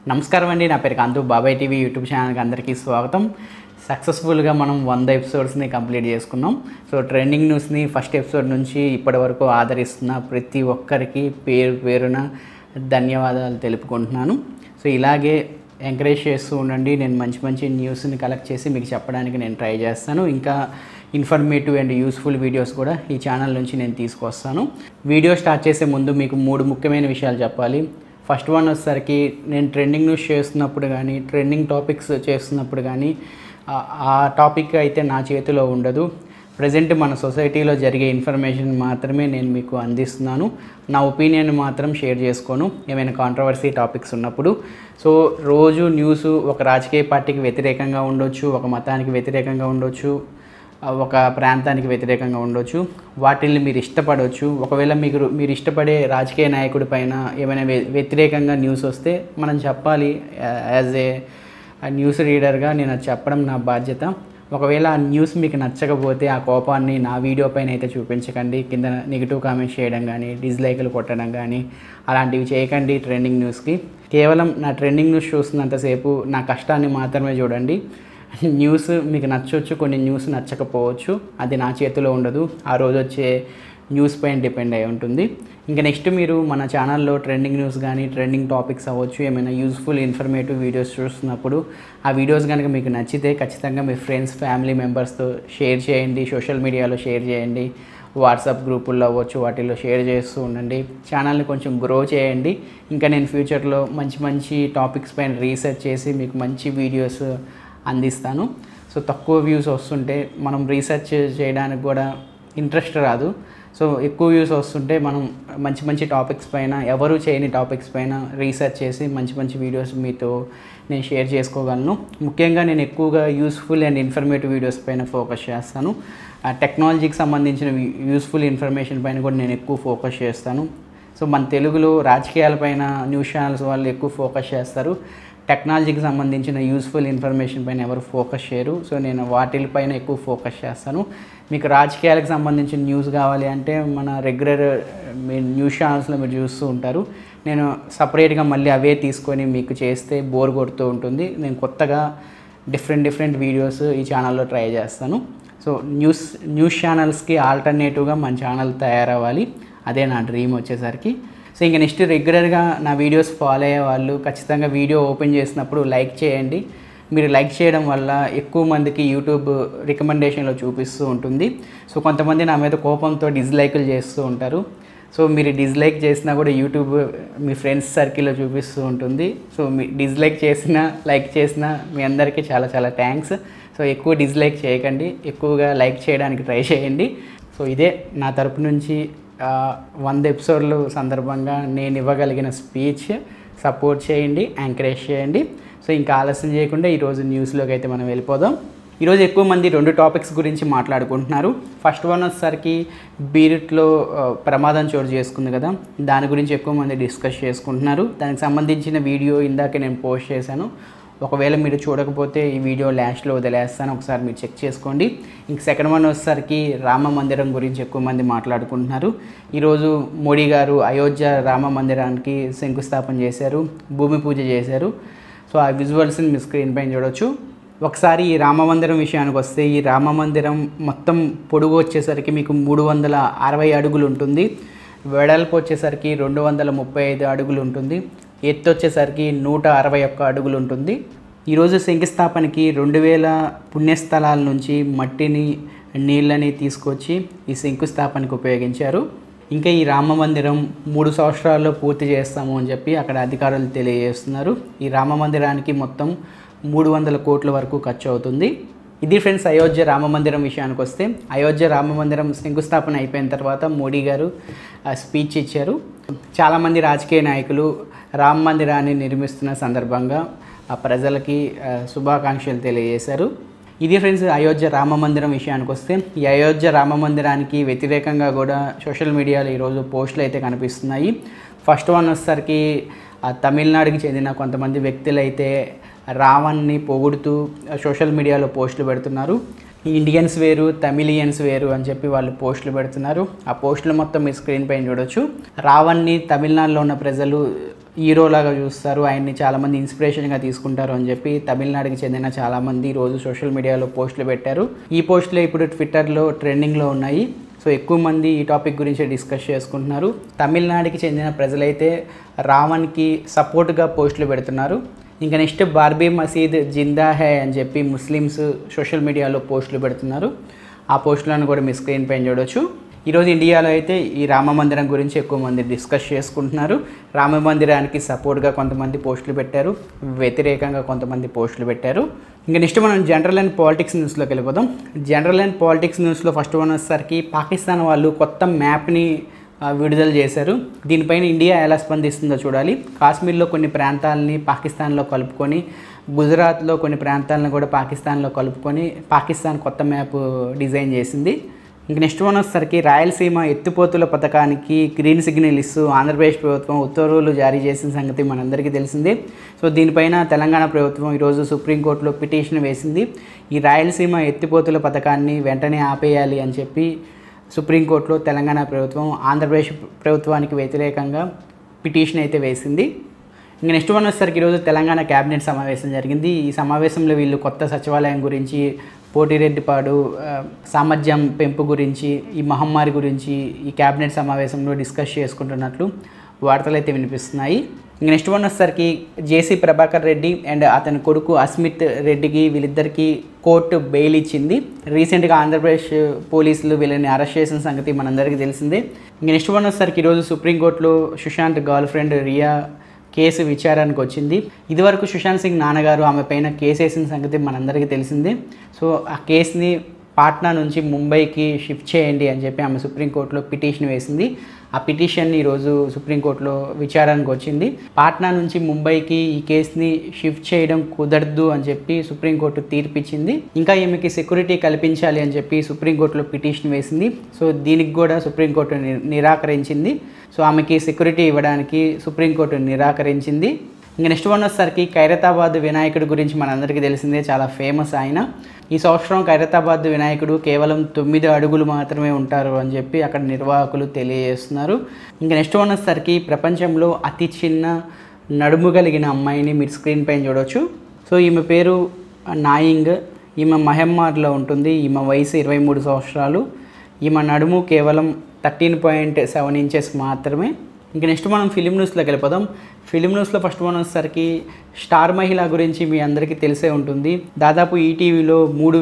నమస్కారం అండి, నా పేరు కాంతు. బాబాయ్ టీవీ యూట్యూబ్ ఛానల్కి అందరికీ స్వాగతం. సక్సెస్ఫుల్గా మనం 100 ఎపిసోడ్స్ని కంప్లీట్ చేసుకున్నాం. సో ట్రెండింగ్ న్యూస్ని ఫస్ట్ ఎపిసోడ్ నుంచి ఇప్పటి వరకు ఆదరిస్తున్న ప్రతి ఒక్కరికి పేరు పేరున ధన్యవాదాలు తెలుపుకుంటున్నాను. సో ఇలాగే ఎంకరేజ్ చేస్తూ ఉండండి. నేను మంచి మంచి న్యూస్ని కలెక్ట్ చేసి మీకు చెప్పడానికి నేను ట్రై చేస్తాను. ఇంకా ఇన్ఫర్మేటివ్ అండ్ యూస్ఫుల్ వీడియోస్ కూడా ఈ ఛానల్ నుంచి నేను తీసుకొస్తాను. వీడియో స్టార్ట్ చేసే ముందు మీకు 3 ముఖ్యమైన విషయాలు చెప్పాలి. ఫస్ట్ వన్ వచ్చేసరికి, నేను ట్రెండింగ్ న్యూస్ చేస్తున్నప్పుడు కానీ ట్రెండింగ్ టాపిక్స్ చేస్తున్నప్పుడు కానీ ఆ టాపిక్ అయితే నా చేతిలో ఉండదు. ప్రజెంట్ మన సొసైటీలో జరిగే ఇన్ఫర్మేషన్ మాత్రమే నేను మీకు అందిస్తున్నాను. నా ఒపీనియన్ మాత్రం షేర్ చేసుకోను ఏమైనా కాంట్రవర్సీ టాపిక్స్ ఉన్నప్పుడు. సో రోజు న్యూస్ ఒక రాజకీయ పార్టీకి వ్యతిరేకంగా ఉండొచ్చు, ఒక మతానికి వ్యతిరేకంగా ఉండొచ్చు, ఒక ప్రాంతానికి వ్యతిరేకంగా ఉండొచ్చు. వాటిల్ని మీరు ఇష్టపడవచ్చు. ఒకవేళ మీరు ఇష్టపడే రాజకీయ నాయకుడి పైన ఏమైనా వ్యతిరేకంగా న్యూస్ వస్తే మనం చెప్పాలి. యాజ్ ఏ న్యూస్ రీడర్గా నేను అది చెప్పడం నా బాధ్యత. ఒకవేళ ఆ న్యూస్ మీకు నచ్చకపోతే ఆ కోపాన్ని నా వీడియో పైన అయితే చూపించకండి. కింద నెగిటివ్ కామెంట్స్ చేయడం కానీ, డిస్లైకులు కొట్టడం కానీ అలాంటివి చేయకండి. ట్రెండింగ్ న్యూస్కి కేవలం నా ట్రెండింగ్ న్యూస్ చూస్తున్నంతసేపు నా కష్టాన్ని మాత్రమే చూడండి. న్యూస్ మీకు నచ్చవచ్చు, కొన్ని న్యూస్ నచ్చకపోవచ్చు. అది నా చేతిలో ఉండదు. ఆ రోజు వచ్చే న్యూస్ పైన డిపెండ్ అయి ఉంటుంది. ఇంకా నెక్స్ట్ మీరు మన ఛానల్లో ట్రెండింగ్ న్యూస్ కానీ ట్రెండింగ్ టాపిక్స్ అవ్వచ్చు, ఏమైనా యూస్ఫుల్ ఇన్ఫర్మేటివ్ వీడియోస్ చూస్తున్నప్పుడు ఆ వీడియోస్ కనుక మీకు నచ్చితే ఖచ్చితంగా మీ ఫ్రెండ్స్, ఫ్యామిలీ మెంబర్స్తో షేర్ చేయండి. సోషల్ మీడియాలో షేర్ చేయండి. వాట్సాప్ గ్రూపుల్లో అవ్వచ్చు, వాటిల్లో షేర్ చేస్తూ ఉండండి. ఛానల్ని కొంచెం గ్రో చేయండి. ఇంకా నేను ఫ్యూచర్లో మంచి మంచి టాపిక్స్ పైన రీసెర్చ్ చేసి మీకు మంచి వీడియోస్ అందిస్తాను. సో తక్కువ వ్యూస్ వస్తుంటే మనం రీసెర్చ్ చేయడానికి కూడా ఇంట్రెస్ట్ రాదు. సో ఎక్కువ వ్యూస్ వస్తుంటే మనం మంచి మంచి టాపిక్స్ పైన, ఎవరు చేయని టాపిక్స్ పైన రీసెర్చ్ చేసి మంచి మంచి వీడియోస్ మీతో నేను షేర్ చేసుకోగలను. ముఖ్యంగా నేను ఎక్కువగా యూస్ఫుల్ అండ్ ఇన్ఫర్మేటివ్ వీడియోస్ పైన ఫోకస్ చేస్తాను. టెక్నాలజీకి సంబంధించిన యూస్ఫుల్ ఇన్ఫర్మేషన్ పైన కూడా నేను ఎక్కువ ఫోకస్ చేస్తాను. సో మన తెలుగులో రాజకీయాలపైన న్యూస్ ఛానల్స్ వాళ్ళు ఎక్కువ ఫోకస్ చేస్తారు. టెక్నాలజీకి సంబంధించిన యూస్ఫుల్ ఇన్ఫర్మేషన్ పైన ఎవరు ఫోకస్ చేయరు. సో నేను వాటిపైన ఎక్కువ ఫోకస్ చేస్తాను. మీకు రాజకీయాలకు సంబంధించిన న్యూస్ కావాలి అంటే మన రెగ్యులర్ న్యూస్ ఛానల్స్లో మీరు చూస్తూ ఉంటారు. నేను సపరేట్గా మళ్ళీ అవే తీసుకొని మీకు చేస్తే బోర్ కొడుతూ ఉంటుంది. నేను కొత్తగా డిఫరెంట్ వీడియోస్ ఈ ఛానల్లో ట్రై చేస్తాను. సో న్యూస్ ఛానల్స్కి ఆల్టర్నేటివ్గా మన ఛానల్ తయారవ్వాలి. అదే నా డ్రీమ్ వచ్చేసరికి. సో ఇంకా నెక్స్ట్ రెగ్యులర్గా నా వీడియోస్ ఫాలో అయ్యే వాళ్ళు ఖచ్చితంగా వీడియో ఓపెన్ చేసినప్పుడు లైక్ చేయండి. మీరు లైక్ చేయడం వల్ల ఎక్కువ మందికి యూట్యూబ్ రికమెండేషన్లో చూపిస్తూ ఉంటుంది. సో కొంతమంది నా మీద కోపంతో డిస్లైకులు చేస్తూ ఉంటారు. సో మీరు డిస్లైక్ చేసినా కూడా యూట్యూబ్ మీ ఫ్రెండ్స్ సర్కిల్లో చూపిస్తూ ఉంటుంది. సో మీ డిస్లైక్ చేసినా లైక్ చేసినా మీ అందరికీ చాలా చాలా థ్యాంక్స్. సో ఎక్కువ డిస్లైక్ చేయకండి, ఎక్కువగా లైక్ చేయడానికి ట్రై చేయండి. సో ఇదే నా తరపు నుంచి 100 ఎపిసోడ్లు సందర్భంగా నేను ఇవ్వగలిగిన స్పీచ్. సపోర్ట్ చేయండి, ఎంకరేజ్ చేయండి. సో ఇంకా ఆలస్యం చేయకుండా ఈరోజు న్యూస్లోకి అయితే మనం వెళ్ళిపోదాం. ఈరోజు ఎక్కువ మంది 2 టాపిక్స్ గురించి మాట్లాడుకుంటున్నారు. ఫస్ట్ వన్ వచ్చేసరికి బీరుట్లో ప్రమాదం చోటు చేసుకుంది కదా, దాని గురించి ఎక్కువ మంది డిస్కస్ చేసుకుంటున్నారు. దానికి సంబంధించిన వీడియో ఇందాక నేను పోస్ట్ చేశాను. ఒకవేళ మీరు చూడకపోతే ఈ వీడియో లాస్ట్లో వదిలేస్తాను, ఒకసారి మీరు చెక్ చేసుకోండి. ఇంక సెకండ్ వన్ వచ్చేసరికి రామ మందిరం గురించి ఎక్కువ మంది మాట్లాడుకుంటున్నారు. ఈరోజు మోడీ గారు అయోధ్య రామ మందిరానికి శంకుస్థాపన చేశారు, భూమి పూజ చేశారు. సో ఆ విజువల్స్ని మీ స్క్రీన్ పైన చూడవచ్చు. ఒకసారి ఈ రామ మందిరం విషయానికి వస్తే, ఈ రామ మందిరం మొత్తం పొడుగు వచ్చేసరికి మీకు 360 అడుగులు ఉంటుంది. వెడల్పు వచ్చేసరికి 235 అడుగులు ఉంటుంది. ఎత్తు వచ్చేసరికి 161 అడుగులు ఉంటుంది. ఈరోజు శంకుస్థాపనకి 2000 పుణ్యస్థలాల నుంచి మట్టిని, నీళ్ళని తీసుకొచ్చి ఈ శంకుస్థాపనకు ఉపయోగించారు. ఇంకా ఈ రామ మందిరం 3 సంవత్సరాల్లో పూర్తి చేస్తాము అని చెప్పి అక్కడ అధికారులు తెలియజేస్తున్నారు. ఈ రామ మందిరానికి మొత్తం 300 కోట్ల వరకు ఖర్చు అవుతుంది. ఇది ఫ్రెండ్స్ అయోధ్య రామ మందిరం విషయానికి వస్తే, అయోధ్య రామ మందిరం శంకుస్థాపన అయిపోయిన తర్వాత మోడీ గారు స్పీచ్ ఇచ్చారు. చాలామంది రాజకీయ నాయకులు రామ మందిరాన్ని నిర్మిస్తున్న సందర్భంగా ప్రజలకి శుభాకాంక్షలు తెలియజేశారు. ఇది ఫ్రెండ్స్ అయోధ్య రామ మందిరం విషయానికి వస్తే, ఈ అయోధ్య రామ మందిరానికి వ్యతిరేకంగా కూడా సోషల్ మీడియాలో ఈరోజు పోస్టులు అయితే కనిపిస్తున్నాయి. ఫస్ట్ వన్ వచ్చేసరికి తమిళనాడుకి చెందిన కొంతమంది వ్యక్తులు అయితే రావణ్ని పొగుడుతూ సోషల్ మీడియాలో పోస్టులు పెడుతున్నారు. ఇండియన్స్ వేరు, తమిళియన్స్ వేరు అని చెప్పి వాళ్ళు పోస్టులు పెడుతున్నారు. ఆ పోస్టులు మొత్తం మీ స్క్రీన్ పైన చూడొచ్చు. రావణ్ని తమిళనాడులో ఉన్న ప్రజలు హీరోలాగా చూస్తారు, ఆయన్ని చాలామంది ఇన్స్పిరేషన్గా తీసుకుంటారు అని చెప్పి తమిళనాడుకి చెందిన చాలామంది ఈరోజు సోషల్ మీడియాలో పోస్టులు పెట్టారు. ఈ పోస్టులే ఇప్పుడు ట్విట్టర్లో ట్రెండింగ్లో ఉన్నాయి. సో ఎక్కువ మంది ఈ టాపిక్ గురించి డిస్కస్ చేసుకుంటున్నారు. తమిళనాడుకి చెందిన ప్రజలైతే రావణ్కి సపోర్ట్గా పోస్టులు పెడుతున్నారు. ఇంకా నెక్స్ట్ బార్బీ మసీద్ జిందా హై అని చెప్పి ముస్లిమ్స్ సోషల్ మీడియాలో పోస్టులు పెడుతున్నారు. ఆ పోస్టులను కూడా మీ స్క్రీన్ పైన చూడవచ్చు. ఈరోజు ఇండియాలో అయితే ఈ రామ మందిరం గురించి ఎక్కువ మంది డిస్కస్ చేసుకుంటున్నారు. రామ మందిరానికి సపోర్ట్గా కొంతమంది పోస్టులు పెట్టారు, వ్యతిరేకంగా కొంతమంది పోస్టులు పెట్టారు. ఇంకా నెక్స్ట్ మనం జనరల్ అండ్ పాలిటిక్స్ న్యూస్లోకి వెళ్ళిపోదాం. జనరల్ అండ్ పాలిటిక్స్ న్యూస్లో ఫస్ట్ వన్ వచ్చేసరికి పాకిస్తాన్ వాళ్ళు కొత్త మ్యాప్ని విడుదల చేశారు. దీనిపైన ఇండియా ఎలా స్పందిస్తుందో చూడాలి. కాశ్మీర్లో కొన్ని ప్రాంతాలని పాకిస్తాన్లో కలుపుకొని, గుజరాత్లో కొన్ని ప్రాంతాలను కూడా పాకిస్తాన్లో కలుపుకొని పాకిస్తాన్ కొత్త మ్యాప్ డిజైన్ చేసింది. ఇంక నెక్స్ట్ వన్ వచ్చేసరికి రాయలసీమ ఎత్తిపోతుల పథకానికి గ్రీన్ సిగ్నల్ ఇస్తూ ఆంధ్రప్రదేశ్ ప్రభుత్వం ఉత్తర్వులు జారీ చేసిన సంగతి మనందరికీ తెలిసిందే. సో దీనిపైన తెలంగాణ ప్రభుత్వం ఈరోజు సుప్రీంకోర్టులో పిటిషన్ వేసింది. ఈ రాయలసీమ ఎత్తిపోతుల పథకాన్ని వెంటనే ఆపేయాలి అని చెప్పి సుప్రీంకోర్టులో తెలంగాణ ప్రభుత్వం ఆంధ్రప్రదేశ్ ప్రభుత్వానికి వ్యతిరేకంగా పిటిషన్ అయితే వేసింది. ఇంక నెక్స్ట్ వన్ వచ్చేసరికి ఈరోజు తెలంగాణ క్యాబినెట్ సమావేశం జరిగింది. ఈ సమావేశంలో వీళ్ళు కొత్త సచివాలయం గురించి, పోటిరెడ్డిపాడు సామర్థ్యం పెంపు గురించి, ఈ మహమ్మారి గురించి ఈ క్యాబినెట్ సమావేశంలో డిస్కస్ చేసుకుంటున్నట్లు వార్తలు అయితే వినిపిస్తున్నాయి. ఇంక నెక్స్ట్ వన్ వచ్చేసరికి జేసీ ప్రభాకర్ రెడ్డి అండ్ అతని కొడుకు అస్మిత్ రెడ్డికి వీళ్ళిద్దరికీ కోర్టు బెయిల్ ఇచ్చింది. రీసెంట్గా ఆంధ్రప్రదేశ్ పోలీసులు వీళ్ళని అరెస్ట్ చేసిన సంగతి మనందరికీ తెలిసిందే. ఇంక నెక్స్ట్ వన్ వచ్చేసరికి ఈరోజు సుప్రీంకోర్టులో Sushant girlfriend Rhea case విచారానికి వచ్చింది. ఇదివరకు సుశాంత్ సింగ్ నాన్నగారు ఆమె పైన కేసు వేసిన సంగతి మనందరికీ తెలిసిందే. సో ఆ కేసుని పాట్నా నుంచి ముంబైకి షిఫ్ట్ చేయండి అని చెప్పి ఆమె సుప్రీంకోర్టులో పిటిషన్ వేసింది. ఆ పిటిషన్ని ఈరోజు సుప్రీంకోర్టులో విచారానికి వచ్చింది. పాట్నా నుంచి ముంబైకి ఈ కేసుని షిఫ్ట్ చేయడం కుదరదు అని చెప్పి సుప్రీంకోర్టు తీర్పిచ్చింది. ఇంకా ఈమెకి సెక్యూరిటీ కల్పించాలి అని చెప్పి సుప్రీంకోర్టులో పిటిషన్ వేసింది. సో దీనికి కూడా సుప్రీంకోర్టు నిరాకరించింది. సో ఆమెకి సెక్యూరిటీ ఇవ్వడానికి సుప్రీంకోర్టు నిరాకరించింది. ఇంకా నెక్స్ట్ వన్ వచ్చేసరికి ఖైరతాబాద్ వినాయకుడి గురించి మనందరికీ తెలిసిందే, చాలా ఫేమస్ ఆయన. ఈ సంవత్సరం ఖైరతాబాద్ వినాయకుడు కేవలం 9 అడుగులు మాత్రమే ఉంటారు అని చెప్పి అక్కడ నిర్వాహకులు తెలియజేస్తున్నారు. ఇంకా నెక్స్ట్ వన్ వచ్చేసరికి ప్రపంచంలో అతి చిన్న నడుము కలిగిన అమ్మాయిని మీరు స్క్రీన్ పైన చూడవచ్చు. సో ఈమె పేరు నాయింగ్. ఈమె మహమ్మార్లో ఉంటుంది. ఈమె వయసు 23 సంవత్సరాలు. ఈమె నడుము కేవలం 13.7 ఇంచెస్ మాత్రమే. ఇంక నెక్స్ట్ మనం ఫిలిం న్యూస్లోకి వెళ్ళిపోదాం. ఫిలిం న్యూస్లో ఫస్ట్ వన్ వచ్చేసరికి స్టార్ మహిళ గురించి మీ అందరికీ తెలిసే ఉంటుంది. దాదాపు ఈటీవీలో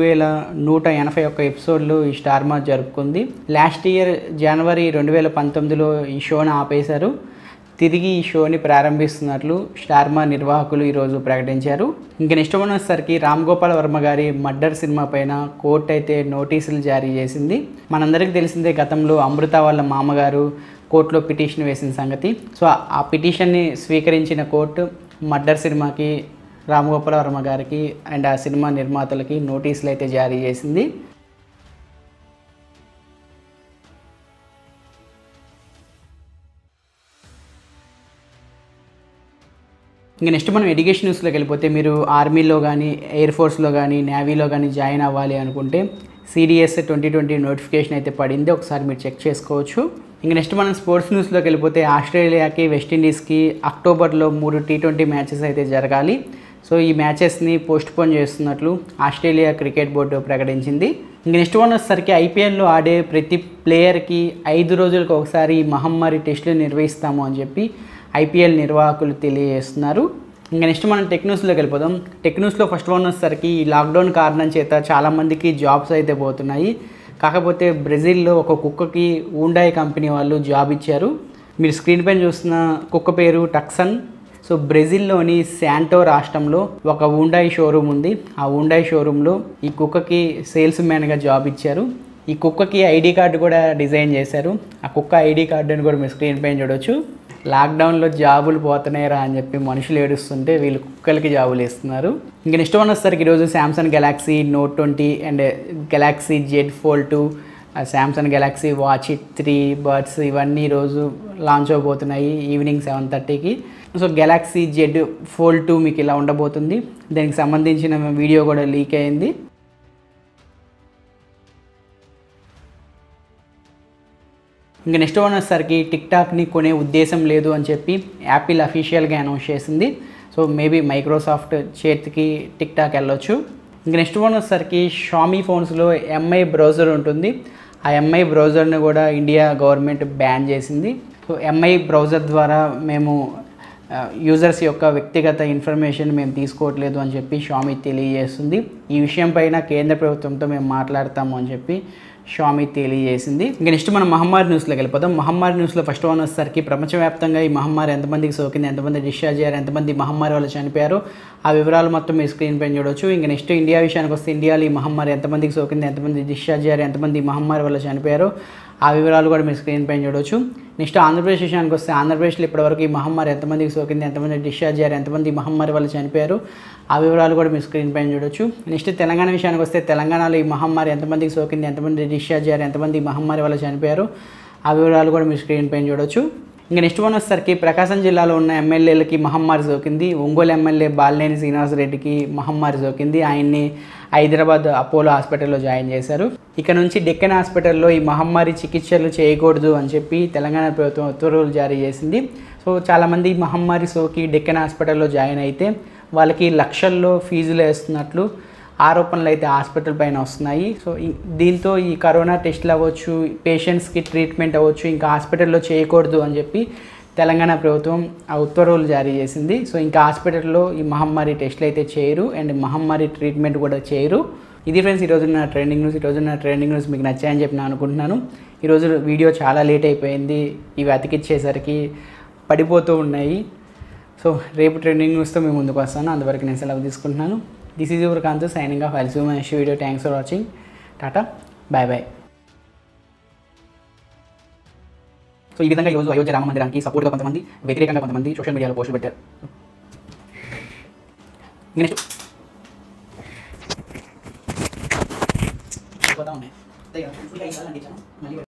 3181 ఎపిసోడ్లు ఈ స్టార్ మా జరుపుకుంది. లాస్ట్ ఇయర్ జనవరి 2019లో ఈ షోని ఆపేశారు. తిరిగి ఈ షోని ప్రారంభిస్తున్నట్లు స్టార్ మా నిర్వాహకులు ఈరోజు ప్రకటించారు. ఇంక నెక్స్ట్ వన్ వచ్చేసరికి రామ్ గోపాల్ వర్మ గారి మర్డర్ సినిమా పైన కోర్టు అయితే నోటీసులు జారీ చేసింది. మనందరికీ తెలిసిందే, గతంలో అమృత వాళ్ళ మామగారు కోర్టులో పిటిషన్ వేసిన సంగతి. సో ఆ పిటిషన్ని స్వీకరించిన కోర్టు మర్డర్ సినిమాకి రామ్ గోపాల్ వర్మ గారికి అండ్ ఆ సినిమా నిర్మాతలకి నోటీసులు అయితే జారీ చేసింది. ఇంక నెక్స్ట్ మనం ఎడ్యుకేషన్ న్యూస్లోకి వెళ్ళిపోతే, మీరు ఆర్మీలో కానీ, ఎయిర్ ఫోర్స్లో కానీ, నేవీలో కానీ జాయిన్ అవ్వాలి అనుకుంటే CDS 2020 నోటిఫికేషన్ అయితే పడింది. ఒకసారి మీరు చెక్ చేసుకోవచ్చు. ఇంక నెక్స్ట్ మనం స్పోర్ట్స్ న్యూస్లోకి వెళ్ళిపోతే, ఆస్ట్రేలియాకి వెస్టిండీస్కి అక్టోబర్లో 3 T20 మ్యాచెస్ అయితే జరగాలి. సో ఈ మ్యాచెస్ని పోస్ట్పోన్ చేస్తున్నట్లు ఆస్ట్రేలియా క్రికెట్ బోర్డు ప్రకటించింది. ఇంక నెక్స్ట్ వన్ వచ్చేసరికి ఐపీఎల్లో ఆడే ప్రతి ప్లేయర్కి 5 రోజులకు ఒకసారి మహమ్మారి టెస్టులు నిర్వహిస్తాము అని చెప్పి ఐపీఎల్ నిర్వాహకులు తెలియజేస్తున్నారు. ఇంకా నెక్స్ట్ మనం టెక్ న్యూస్లోకి వెళ్ళిపోదాం. టెక్ న్యూస్లో ఫస్ట్ వన్ వచ్చేసరికి ఈ లాక్డౌన్ కారణం చేత చాలామందికి జాబ్స్ అయితే పోతున్నాయి. కాకపోతే బ్రెజిల్లో ఒక కుక్కకి ఊండాయ్ కంపెనీ వాళ్ళు జాబ్ ఇచ్చారు. మీరు స్క్రీన్ పైన చూస్తున్న కుక్క పేరు టక్సన్. సో బ్రెజిల్లోని శాంటో రాష్ట్రంలో ఒక ఊండాయ్ షోరూమ్ ఉంది. ఆ ఊండాయ్ షోరూంలో ఈ కుక్కకి సేల్స్ మ్యాన్గా జాబ్ ఇచ్చారు. ఈ కుక్కకి ఐడి కార్డు కూడా డిజైన్ చేశారు. ఆ కుక్క ఐడి కార్డుని కూడా మీరు స్క్రీన్ పైన చూడవచ్చు. లాక్డౌన్లో జాబులు పోతున్నాయిరా అని చెప్పి మనుషులు ఏడుస్తుంటే వీళ్ళు కుక్కలకి జాబులు ఇస్తున్నారు. ఇంక నెక్స్ట్ వన్ వచ్చేసరికి ఈరోజు Samsung Galaxy Note 20 and Galaxy Z Fold 2, Samsung Galaxy watch 3 buds ఇవన్నీ ఈరోజు లాంచ్ అవబోతున్నాయి ఈవినింగ్ 7:30కి. సో గెలాక్సీ Z Fold 2 మీకు ఇలా ఉండబోతుంది. దానికి సంబంధించిన వీడియో కూడా లీక్ అయింది. ఇంకా నెక్స్ట్ వన్ వచ్చేసరికి టిక్టాక్ని కొనే ఉద్దేశం లేదు అని చెప్పి యాపిల్ అఫీషియల్గా అనౌన్స్ చేసింది. సో మేబీ మైక్రోసాఫ్ట్ చేతికి టిక్టాక్ వెళ్ళొచ్చు. ఇంకా నెక్స్ట్ వన్ వచ్చేసరికి షామీ ఫోన్స్లో ఎంఐ బ్రౌజర్ ఉంటుంది. ఆ ఎంఐ బ్రౌజర్ని కూడా ఇండియా గవర్నమెంట్ బ్యాన్ చేసింది. సో ఎంఐ బ్రౌజర్ ద్వారా మేము యూజర్స్ యొక్క వ్యక్తిగత ఇన్ఫర్మేషన్ మేము తీసుకోవట్లేదు అని చెప్పి షామీ తెలియజేస్తుంది. ఈ విషయం పైన కేంద్ర ప్రభుత్వంతో మేము మాట్లాడతాము అని చెప్పి షామీ తెలియజేసింది. ఇంకా నెక్స్ట్ మనం మహమ్మారి న్యూస్లోకి వెళ్ళిపోతాం. మహమ్మారి న్యూస్లో ఫస్ట్ వన్ వచ్చేసరికి ప్రపంచవ్యాప్తంగా ఈ మహమ్మారి ఎంతమందికి సోకింది, ఎంతమంది డిశ్చార్జ్ అయ్యారు, ఎంతమంది మహమ్మారి వల్ల చనిపోయారు, ఆ వివరాలు మొత్తం మీ స్క్రీన్ పైన చూడవచ్చు. ఇంకా నెక్స్ట్ ఇండియా విషయానికి వస్తే ఇండియాలో ఈ మహమ్మారి ఎంతమందికి సోకింది, ఎంతమంది డిశ్చార్జ్ అయ్యారు, ఎంతమంది మహమ్మారి వల్ల చనిపోయారు, ఆ వివరాలు కూడా మీ స్క్రీన్ పైన చూడవచ్చు. నెక్స్ట్ ఆంధ్రప్రదేశ్ విషయానికి వస్తే ఆంధ్రప్రదేశ్లో ఇప్పటివరకు ఈ మహమ్మారి ఎంతమందికి సోకింది, ఎంతమంది డిశ్చార్జ్ అయ్యారు, ఎంతమంది మహమ్మారి వల్ల చనిపోయారు, ఆ వివరాలు కూడా మీ స్క్రీన్ పైన చూడవచ్చు. నెక్స్ట్ తెలంగాణ విషయానికి వస్తే తెలంగాణలో ఈ మహమ్మారి ఎంతమందికి సోకింది, ఎంతమంది డిశ్చార్జ్ అయ్యారు, ఎంతమంది మహమ్మారి వల్ల చనిపోయారు, ఆ వివరాలు కూడా మీ స్క్రీన్ పైన చూడవచ్చు. ఇంకా నెక్స్ట్ వన్ వచ్చేసరికి ప్రకాశం జిల్లాలో ఉన్న ఎమ్మెల్యేలకి మహమ్మారి సోకింది. ఒంగోలు ఎమ్మెల్యే బాలినేని శ్రీనివాసరెడ్డికి మహమ్మారి సోకింది. ఆయన్ని హైదరాబాద్ అపోలో హాస్పిటల్లో జాయిన్ చేశారు. ఇక నుంచి డెక్కన్ హాస్పిటల్లో ఈ మహమ్మారి చికిత్సలు చేయకూడదు అని చెప్పి తెలంగాణ ప్రభుత్వం ఉత్తర్వులు జారీ చేసింది. సో చాలామంది మహమ్మారి సోకి డెక్కన్ హాస్పిటల్లో జాయిన్ అయితే వాళ్ళకి లక్షల్లో ఫీజులు వేస్తున్నట్లు ఆరోపణలు అయితే హాస్పిటల్ పైన వస్తున్నాయి. సో దీంతో ఈ కరోనా టెస్టులు అవ్వచ్చు, పేషెంట్స్కి ట్రీట్మెంట్ అవ్వచ్చు, ఇంకా హాస్పిటల్లో చేయకూడదు అని చెప్పి తెలంగాణ ప్రభుత్వం ఆ ఉత్తర్వులు జారీ చేసింది. సో ఇంకా హాస్పిటల్లో ఈ మహమ్మారి టెస్టులు అయితే చేయరు అండ్ మహమ్మారి ట్రీట్మెంట్ కూడా చేయరు. ఇది ఫ్రెండ్స్ ఈరోజున్న ట్రెండింగ్ న్యూస్ మీకు నచ్చాయని చెప్పి నేను అనుకుంటున్నాను. ఈరోజు వీడియో చాలా లేట్ అయిపోయింది, ఇవి అతికిచ్చేసరికి పడిపోతూ ఉన్నాయి. సో రేపు ట్రెండింగ్ న్యూస్తో మేము ముందుకు వస్తాను. అంతవరకు నేను సెలవు తీసుకుంటున్నాను. This is your Kanthu signing off. I'll see you in next video. Thanks for watching. Tata, bye bye. So ఈ విధంగా ఈరోజు అయోధ్య రామ మందిరానికి సపోర్ట్గా కొంతమంది, వ్యతిరేకంగా కొంతమంది సోషల్ మీడియాలో పోస్టులు పెట్టారు. నెక్స్ట్ ఉన్నాయి